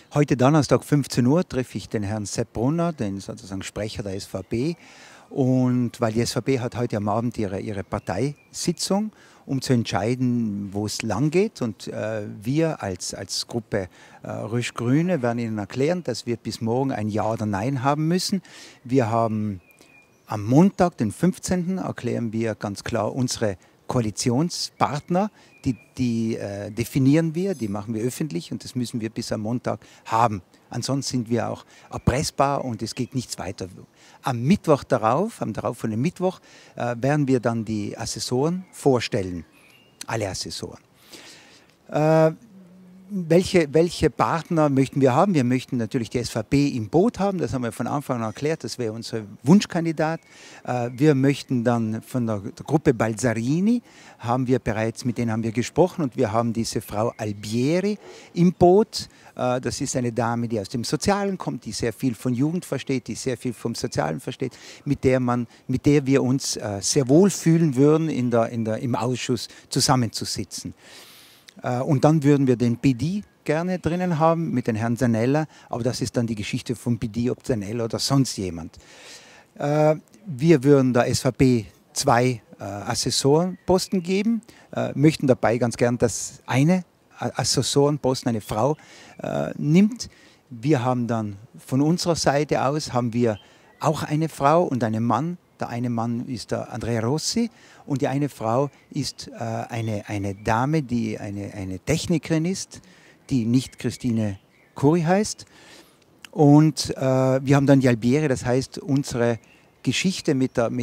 Heute Donnerstag 15 Uhr treffe ich den Herrn Sepp Brunner, den sozusagen Sprecher der SVP. Und weil die SVP hat heute am Abend ihre Parteisitzung, um zu entscheiden, wo es lang geht. Und wir als Gruppe Rösch-Grüne werden Ihnen erklären, dass wir bis morgen ein Ja oder Nein haben müssen. Wir haben am Montag, den 15. erklären wir ganz klar unsere Koalitionspartner, die definieren wir, die machen wir öffentlich und das müssen wir bis am Montag haben. Ansonsten sind wir auch erpressbar und es geht nichts weiter. Am Mittwoch darauf, am darauffolgenden Mittwoch, werden wir dann die Assessoren vorstellen, alle Assessoren. Welche Partner möchten wir haben? Wir möchten natürlich die SVP im Boot haben, das haben wir von Anfang an erklärt, das wäre unser Wunschkandidat. Wir möchten dann von der Gruppe Balzarini, mit denen haben wir gesprochen und wir haben diese Frau Albieri im Boot. Das ist eine Dame, die aus dem Sozialen kommt, die sehr viel von Jugend versteht, die sehr viel vom Sozialen versteht, mit der wir uns sehr wohl fühlen würden, im Ausschuss zusammenzusitzen. Und dann würden wir den PD gerne drinnen haben mit den Herrn Zanella, aber das ist dann die Geschichte vom PD, ob Zanella oder sonst jemand. Wir würden der SVP 2 Assessorenposten geben, möchten dabei ganz gern, dass eine Assessorenposten eine Frau nimmt. Wir haben dann von unserer Seite aus auch eine Frau und einen Mann. Der eine Mann ist der Andrea Rossi und die eine Frau ist eine Dame, die eine Technikerin ist, die nicht Christine Kuri heißt. Und wir haben dann die Albieri, das heißt unsere Geschichte mit der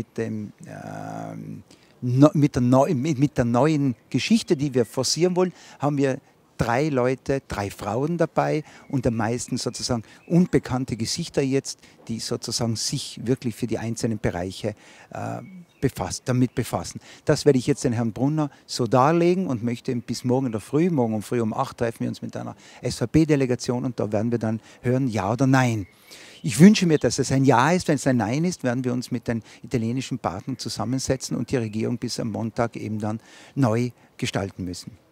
neuen Geschichte, die wir forcieren wollen, haben wir 3 Frauen dabei und am meisten sozusagen unbekannte Gesichter jetzt, die sozusagen sich wirklich für die einzelnen Bereiche damit befassen. Das werde ich jetzt den Herrn Brunner so darlegen und möchte bis morgen in der Früh, morgen früh um 8 treffen wir uns mit einer SVP-Delegation und da werden wir dann hören, Ja oder Nein. Ich wünsche mir, dass es ein Ja ist. Wenn es ein Nein ist, werden wir uns mit den italienischen Partnern zusammensetzen und die Regierung bis am Montag eben dann neu gestalten müssen.